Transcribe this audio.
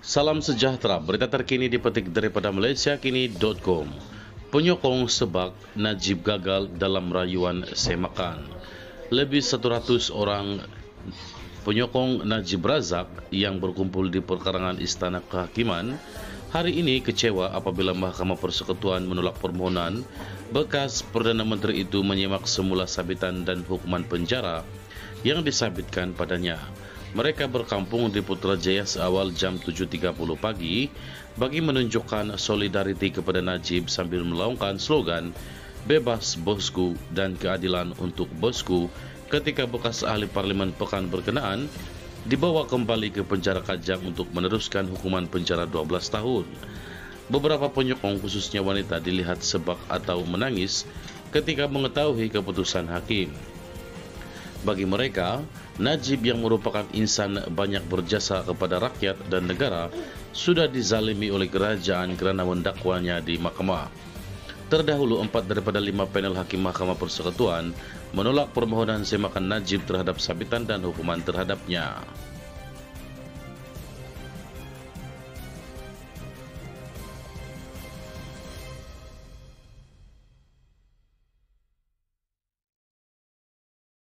Salam sejahtera, berita terkini dipetik daripada malaysiakini.com. Penyokong sebab Najib gagal dalam rayuan semakan. Lebih 100 orang penyokong Najib Razak yang berkumpul di perkarangan Istana Kehakiman hari ini kecewa apabila Mahkamah Persekutuan menolak permohonan bekas Perdana Menteri itu menyimak semula sabitan dan hukuman penjara yang disabitkan padanya. Mereka berkampung di Putrajaya seawal jam 7.30 pagi bagi menunjukkan solidariti kepada Najib sambil melaungkan slogan "Bebas Bosku" dan "Keadilan untuk Bosku" ketika bekas ahli parlimen pekan berkenaan dibawa kembali ke penjara Kajang untuk meneruskan hukuman penjara 12 tahun. Beberapa penyokong khususnya wanita dilihat sebab atau menangis ketika mengetahui keputusan hakim. Bagi mereka, Najib yang merupakan insan banyak berjasa kepada rakyat dan negara sudah dizalimi oleh kerajaan kerana mendakwanya di mahkamah. Terdahulu 4 daripada 5 panel hakim Mahkamah Persekutuan menolak permohonan semakan Najib terhadap sabitan dan hukuman terhadapnya.